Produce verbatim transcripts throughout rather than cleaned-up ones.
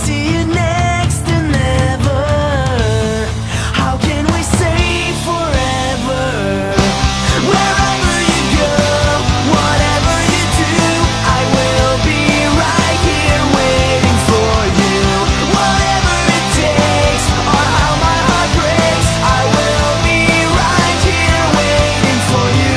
see you next to never. How can we say forever? Wherever you go, whatever you do, I will be right here waiting for you. Whatever it takes, or how my heart breaks, I will be right here waiting for you.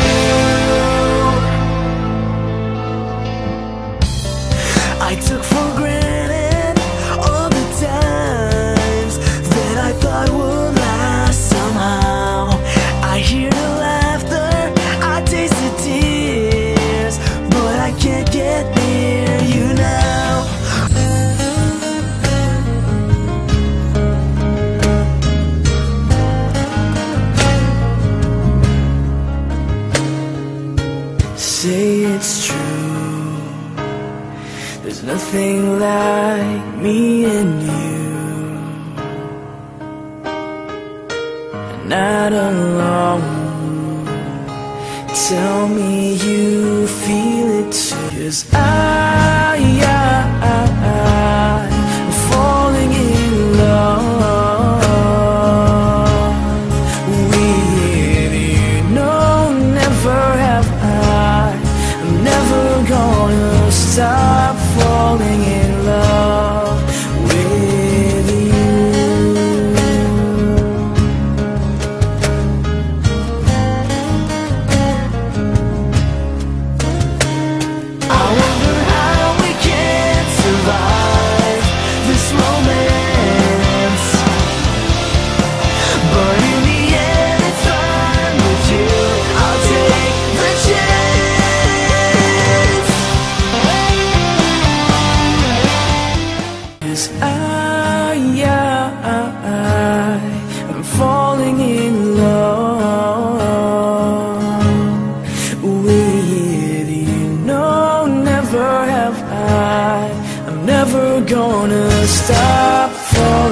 I took for granted all the times that I thought would last somehow. I hear the laughter, I taste the tears, but I can't get near you now. Say it's true, there's nothing like me and you. Not alone. Tell me you feel it too. 'Cause I, I, I'm falling in love with you. No, never have I. I'm never gonna stop falling in love with you. I wonder how we can survive this romance, but in the end it's fine with you. I'll take the chance. 'Cause I, I'm falling in love with you. No, never have I. I'm never gonna stop falling.